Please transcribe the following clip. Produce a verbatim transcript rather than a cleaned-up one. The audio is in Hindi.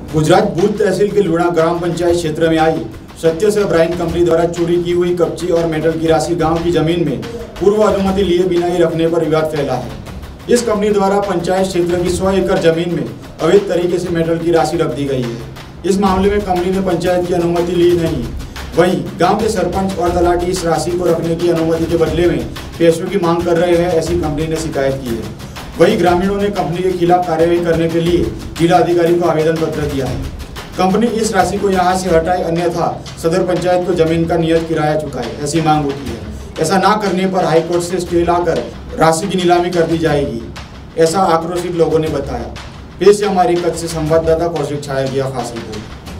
गुजरात भूज तहसील के लुणा ग्राम पंचायत क्षेत्र में आई सत्य से ब्राइन कंपनी द्वारा चोरी की हुई कच्ची और मेटल की राशि गांव की जमीन में पूर्व अनुमति लिए बिना ही रखने पर विवाद फैला है। इस कंपनी द्वारा पंचायत क्षेत्र की सौ एकड़ जमीन में अवैध तरीके से मेटल की राशि रख दी गई है। इस मामले में कंपनी ने पंचायत की अनुमति ली नहीं। वहीं गांव के सरपंच और तलाटी इस राशि को रखने की अनुमति के बदले में पैसों की मांग कर रहे हैं, ऐसी कंपनी ने शिकायत की है। वहीं ग्रामीणों ने कंपनी के खिलाफ कार्रवाई करने के लिए जिला अधिकारी को आवेदन पत्र दिया है। कंपनी इस राशि को यहां से हटाए, अन्यथा सदर पंचायत को जमीन का नियत किराया चुकाए, ऐसी मांग उठी है। ऐसा ना करने पर हाईकोर्ट से स्टे लाकर राशि की नीलामी कर दी जाएगी, ऐसा आक्रोशित लोगों ने बताया। पेश है हमारी कच्छ से संवाददाता कौशिक छाया गया खास रिपोर्ट।